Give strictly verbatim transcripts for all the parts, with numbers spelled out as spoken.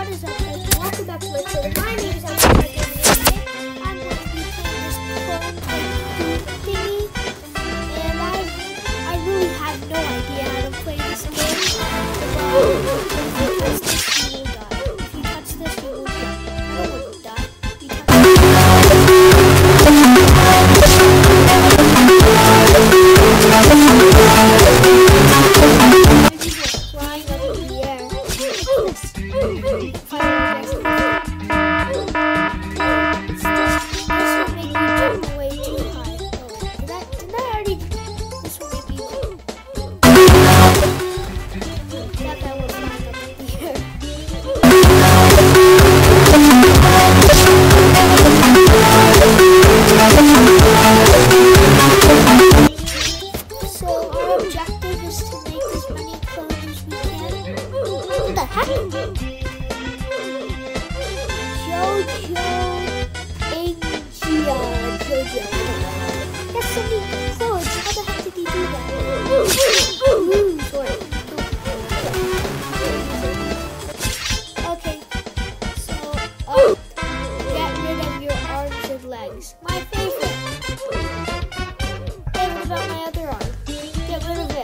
What is up, guys? Welcome back to my channel. My name is Alexander, and I'm going to be playing this clone thingy. And I, I really had no idea how to play this game. But if you touch this, you will die. If you touch this, you will die. No one will die. If you touch this, flying up in the air. Okay, so um, get rid of your arms and legs. My favorite. Hey, what about my other arm? Get rid of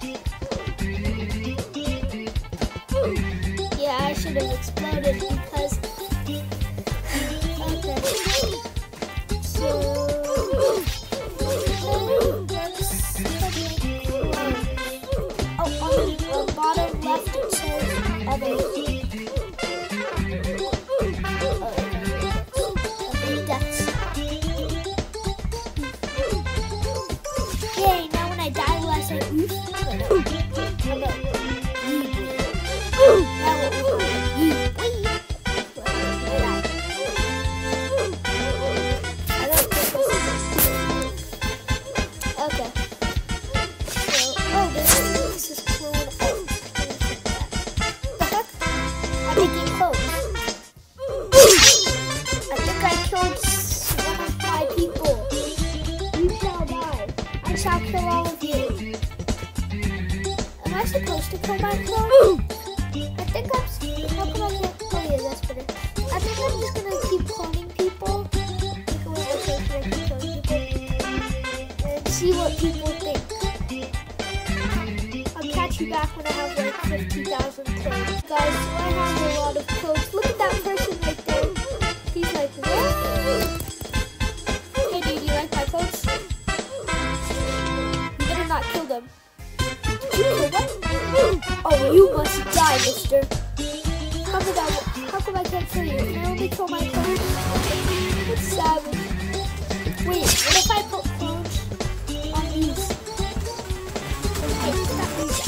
it. Yeah, I should have exploded because. Okay. So. I'll kill all of you. Am I supposed to kill my clone? I think I'm. How come I can't? Oh yeah, that's better. I think I'm just gonna keep cloning people. Take away my clone so I can clone people and see what people think. I'll catch you back when I have like fifty thousand clones, guys. So I have a lot of clones. Look at that person right there. He's like, what? Hey, dude, you like my clones? Not kill them. Did you kill them? Oh, you must die, mister. How come I, how come I can't kill you? Can I only kill my clones? It's savage. Wait, what if I put clones on these? Okay, stop these.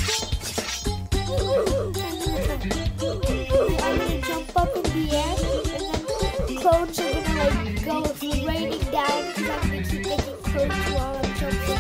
I'm gonna jump up in the air, and then clones are gonna like go raining down because I'm gonna keep making clones while I'm jumping.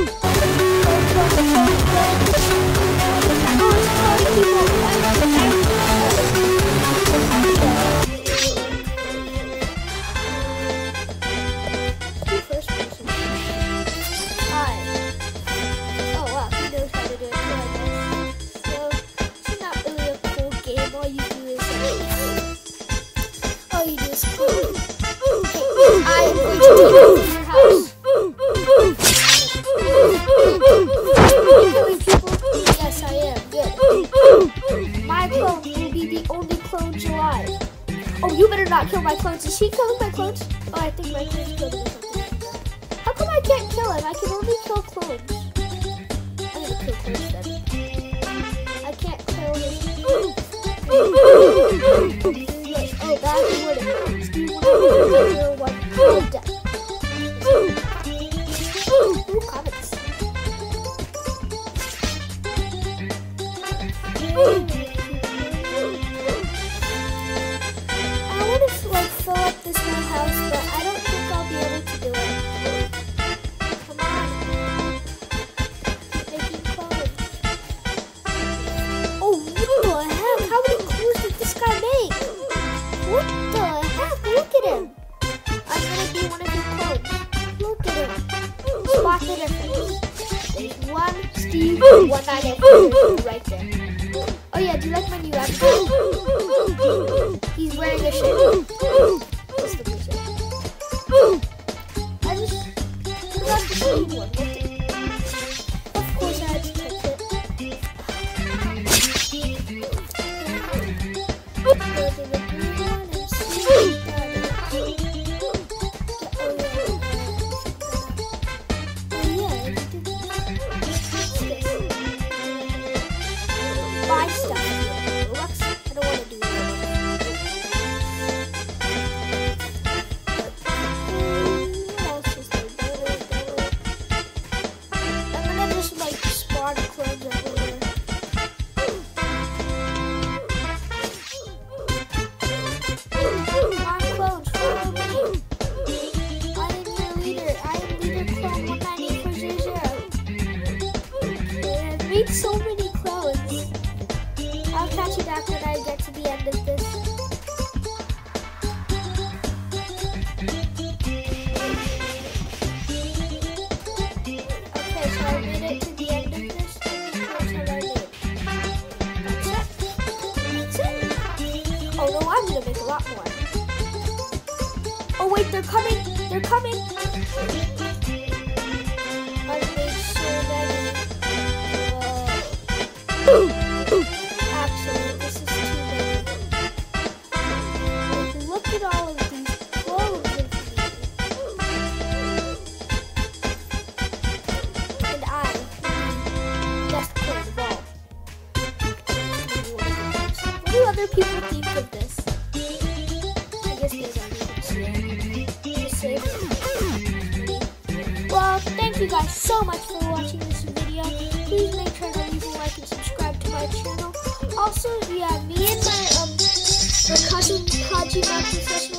Oh, you better not kill my clones. Is he killing my clones? Oh, I think my clones killed him or something. How come I can't kill him? I can only kill clones. I'm gonna kill clones then. I can't kill him. Oh, that's what it is. Do you want to kill one? Oh, death. Ooh, comments. Fill up this whole house, but I don't think I'll be able to do it. Come on. Keep making clones. Oh, what the heck? How many clones did this guy make? What the heck? Look at him. I'm gonna be one of your clones. Look at him. Spot the difference. There's one Steve, one I get right there. Oh yeah, do you like my new avatar? go to the green one and see what that is. Oh yeah, let's do this. Buy stuff. Lux, I don't want to do that. What else is there? I'm gonna just like spawn clones everywhere. My clones, follow me. I am your leader. I am leader clone one nine eight four zero zero. I've made so many clones. I'll catch you back when I get to the end of this. Okay, so I made it to the end of this. How many clones have I made? That's it. That's it. Oh no, I'm gonna make a lot more. Oh wait, they're coming. They're coming. I've made so many. Whoa. Actually, this is too many. Like, look at all of these clothes of me. And I, best clone of all. What do other people think of this? I guess they don't even see it. Just save it. Well, thank you guys so much for watching this video. Please make sure to leave a like and subscribe to my channel. Also, yeah, me and my um my cousin Kaji Professional